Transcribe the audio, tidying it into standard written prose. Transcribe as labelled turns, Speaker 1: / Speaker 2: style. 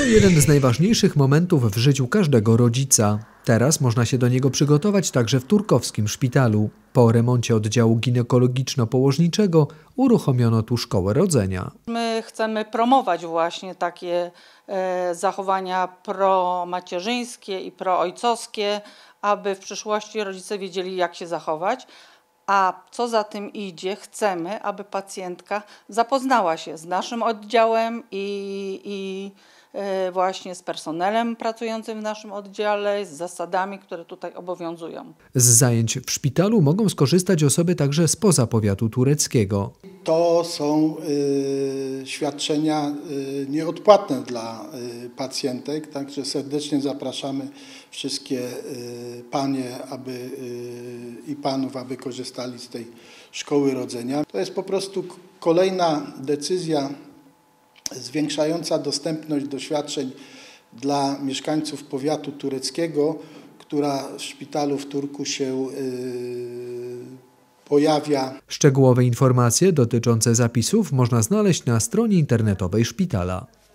Speaker 1: jeden z najważniejszych momentów w życiu każdego rodzica. Teraz można się do niego przygotować także w turkowskim szpitalu. Po remoncie oddziału ginekologiczno-położniczego uruchomiono tu szkołę rodzenia.
Speaker 2: My chcemy promować właśnie takie zachowania promacierzyńskie i proojcowskie, aby w przyszłości rodzice wiedzieli, jak się zachować. A co za tym idzie, chcemy, aby pacjentka zapoznała się z naszym oddziałem i właśnie z personelem pracującym w naszym oddziale, z zasadami, które tutaj obowiązują.
Speaker 1: Z zajęć w szpitalu mogą skorzystać osoby także spoza powiatu tureckiego.
Speaker 3: To są świadczenia nieodpłatne dla pacjentek, także serdecznie zapraszamy wszystkie panie i panów, aby korzystali z tej szkoły rodzenia. To jest po prostu kolejna decyzja zwiększająca dostępność do świadczeń dla mieszkańców powiatu tureckiego, która w szpitalu w Turku się pojawia.
Speaker 1: Szczegółowe informacje dotyczące zapisów można znaleźć na stronie internetowej szpitala.